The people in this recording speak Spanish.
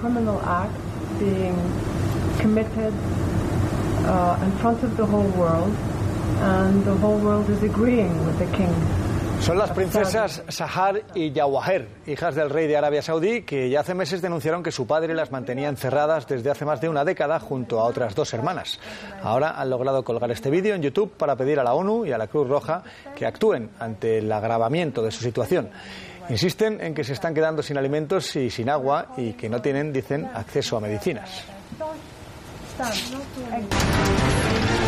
criminal act being committed in front of the whole world, and the whole world is agreeing with the king. Son las princesas Sahar y Jawahir, hijas del rey de Arabia Saudí, que ya hace meses denunciaron que su padre las mantenía encerradas desde hace más de una década junto a otras dos hermanas. Ahora han logrado colgar este vídeo en YouTube para pedir a la ONU y a la Cruz Roja que actúen ante el agravamiento de su situación. Insisten en que se están quedando sin alimentos y sin agua y que no tienen, dicen, acceso a medicinas.